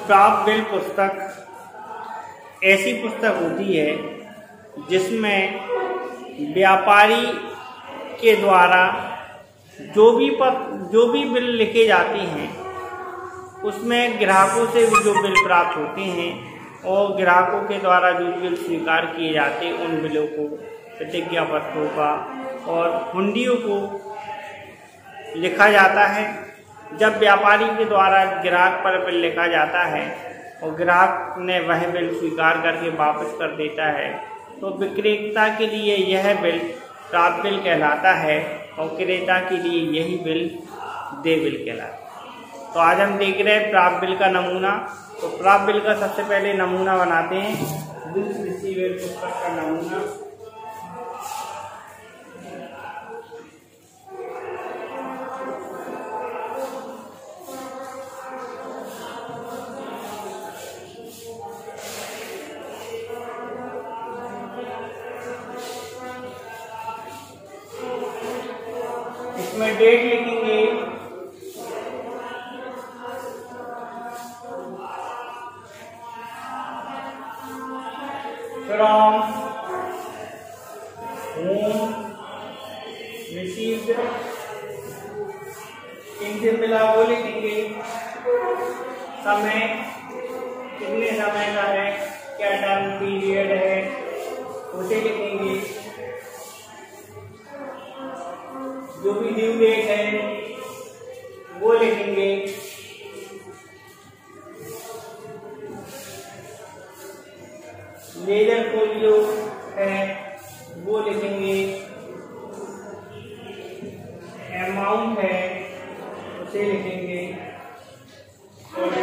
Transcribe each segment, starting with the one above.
प्राप्त बिल पुस्तक ऐसी पुस्तक होती है जिसमें व्यापारी के द्वारा जो भी बिल लिखे जाते हैं उसमें ग्राहकों से जो बिल प्राप्त होते हैं और ग्राहकों के द्वारा जो बिल स्वीकार किए जाते हैं उन बिलों को, प्रतिज्ञा पत्रों का और हुंडियों को लिखा जाता है। जब व्यापारी के द्वारा ग्राहक पर बिल लिखा जाता है और ग्राहक ने वह बिल स्वीकार करके वापस कर देता है तो विक्रेता के लिए यह बिल प्राप्त बिल कहलाता है और क्रेता के लिए यही बिल देय बिल कहलाता है। तो आज हम देख रहे हैं प्राप्त बिल का नमूना। तो प्राप्त बिल का सबसे पहले नमूना बनाते हैं, बिल्स रिसीवेबल पुस्तक का नमूना। इसमें डेट लिखेंगे, फ्रॉम होम रिसीव्ड, किनसे मिला वो लिखेंगे, समय कितने समय का है, क्या टर्म पीरियड है उसे लिखेंगे, जो भी ड्यू डेट है वो लिखेंगे, लेजर फोलियो है वो लिखेंगे, अमाउंट है उसे लिखेंगे और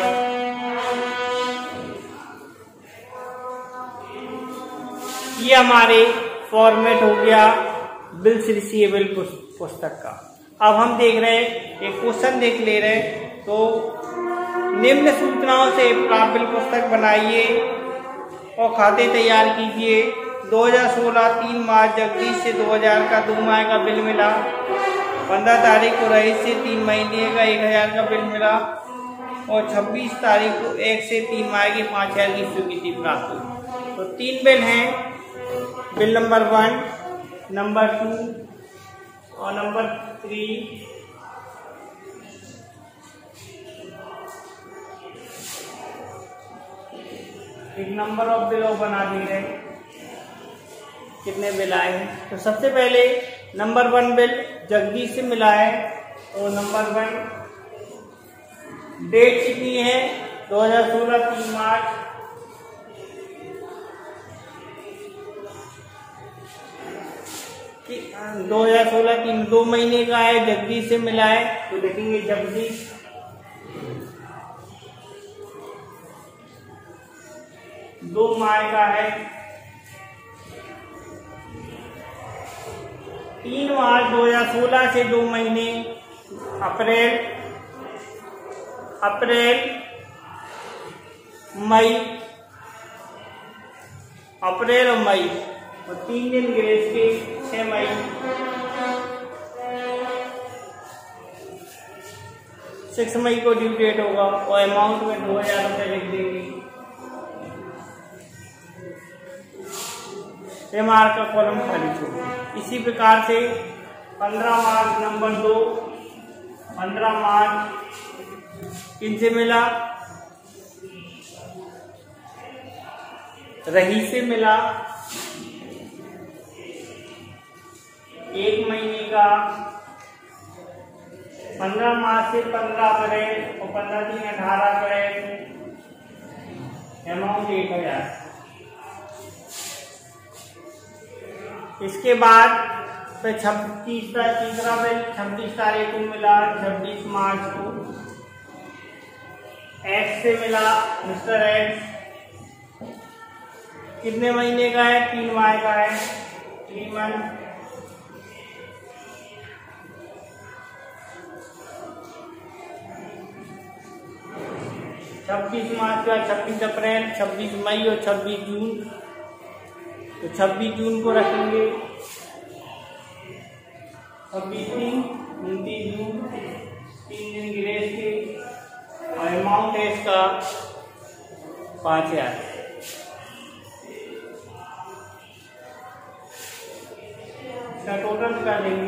ये हमारे फॉर्मेट हो गया बिल्स रिसीवेबल पुस्तक का। अब हम देख रहे हैं एक क्वेश्चन देख ले रहे हैं। तो निम्न सूचनाओं से प्राप्त बिल पुस्तक बनाइए और खाते तैयार कीजिए। 2016 3 मार्च जगदीश से 2000 का 2 माह का बिल मिला। 15 तारीख को रईस से 3 महीने का 1000 का बिल मिला और 26 तारीख को 1 से 3 माह की 5000 की स्वीकृति प्राप्त हुई। तो 3 बिल हैं, बिल नंबर 1, नंबर 2 और नंबर 3। एक नंबर ऑफ बिल बना दे रहे कितने बिल आए हैं। तो सबसे पहले नंबर 1 बिल जगदीश से मिला है और नंबर 1 डेट कितनी है 2016 3 मार्च। कि 2016 2 महीने का है, जगदीश से मिला है तो देखेंगे जगदीश। दो माह का है, 3 मार्च 2016 से 2 महीने, अप्रैल मई, अप्रैल और मई और 3 दिन ग्रेस के 6 मई। 6 मई को ड्यू डेट होगा और अमाउंट में 2000 रुपये लिख देंगे। एमआर का कॉलम खाली छोड़। इसी प्रकार से 15 मार्च नंबर 2, 15 मार्च किनसे मिला, रही से मिला। 1 महीने का 15 मार्च से 15 अप्रैल और 15 दिन 18 अप्रैल, अमाउंट 1000। इसके बाद फिर तीसरा बिल 26 तारीख को मिला, 26 मार्च को एक्स से मिला। मिस्टर एक्स कितने महीने का है, 3 माह का है, 3 मंथ। छब्बीस मार्च का 26 अप्रैल, 26 मई और 26 जून। तो 26 जून को रखेंगे, 26 दिन 29 जून, 3 दिन ग्रेस के और अमाउंट है इसका 5000। इसका टोटल कर देंगे,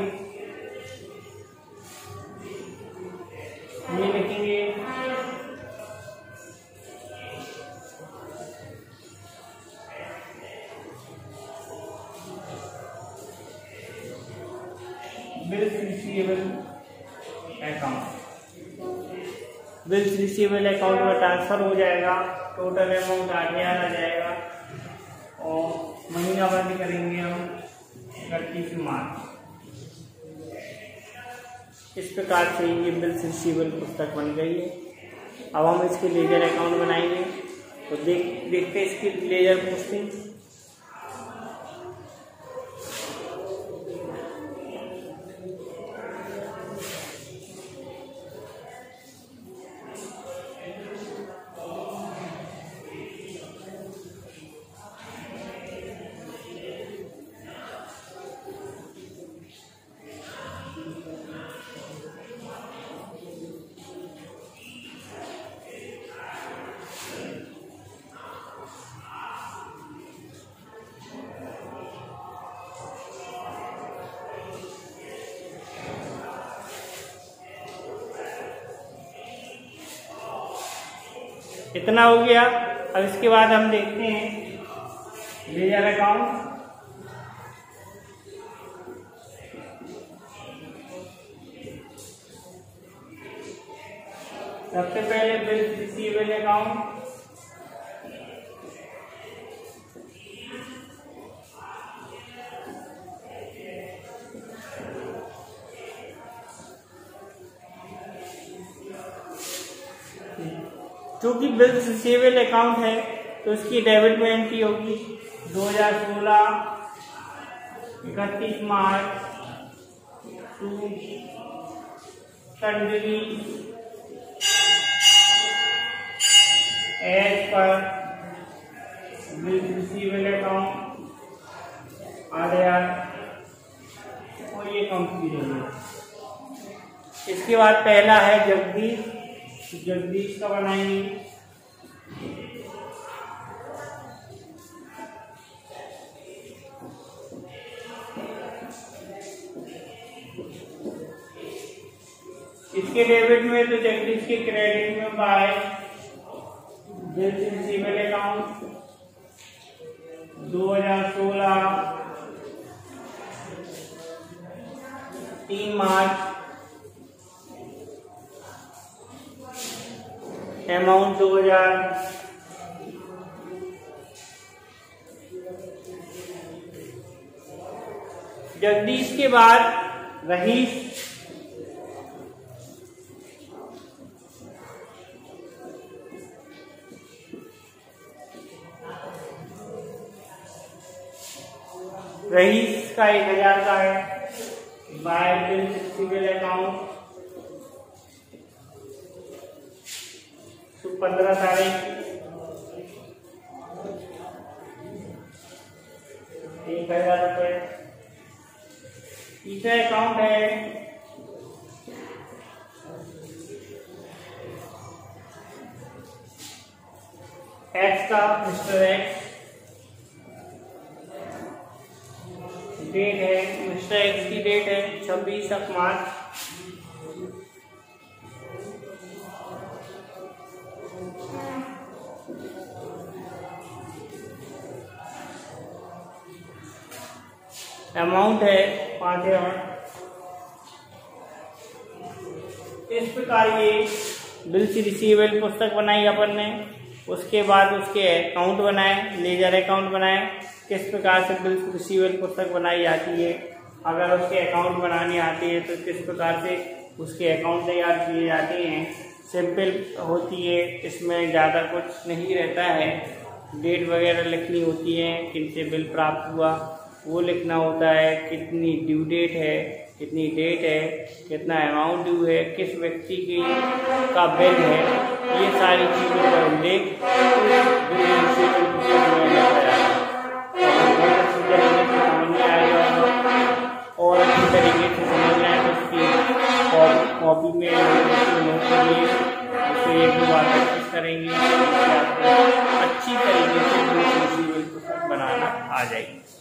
ये लिखेंगे bills receivable account. Bills receivable account में ट्रांसफर हो जाएगा, टोटल अमाउंट 8000 आ जाएगा और महीना बंद करेंगे हम 31 मार्च। इस प्रकार से ये बिल्स रिसीवेबल पुस्तक बन गई है। अब हम इसके लेजर अकाउंट बनाएंगे, तो देखते हैं इसकी लेजर पोस्टिंग। इतना हो गया। अब इसके बाद हम देखते हैं लेजर अकाउंट। सबसे पहले बिल्स रिसीवेबल अकाउंट, क्योंकि बिल्स रिसीवेबल अकाउंट है तो इसकी डेबिट में एंट्री होगी 2016 31 मार्च to sundry as per bills receivable account आधार और ये कंप्लीट हो गया। इसके बाद पहला है जगदीश का बनाएंगे। इसके डेबिट में तो जगदीश के क्रेडिट में बाय बिल्स रिसीवेबल अकाउंट 2016 3 मार्च अमाउंट 2000। जगदीश के बाद रहीश, रहीश का 1000 का है बाय बिल्स रिसीवेबल अकाउंट 15 तारीख 1000 रुपये। तीसरा अकाउंट है एक्स का, मिस्टर एक्स, डेट है मिस्टर एक्स की डेट है 26 मार्च। अमाउंट है 5000। इस प्रकार ये बिल्स रिसीवेबल पुस्तक बनाई अपन ने। उसके बाद उसके अकाउंट बनाए, लेजर अकाउंट बनाए। किस प्रकार से बिल्स रिसीवेबल पुस्तक बनाई जाती है, अगर उसके अकाउंट बनाने आती है तो किस प्रकार से उसके अकाउंट तैयार किए जाते हैं। सिंपल होती है, इसमें ज़्यादा कुछ नहीं रहता है। डेट वगैरह लिखनी होती है, किनसे बिल प्राप्त हुआ वो लिखना होता है, कितनी ड्यू डेट है, कितनी डेट है, कितना अमाउंट ड्यू है, किस व्यक्ति की का बिल है, ये सारी चीज़ों का उल्लेख और अच्छी तरीके से समझना है तो उसकी कॉपी में नोट करिए, उसे एक दो बार प्रैक्टिस करेंगे तो आपको अच्छी तरीके से 2 सीरीज पुस्तक बनाना आ जाएगी।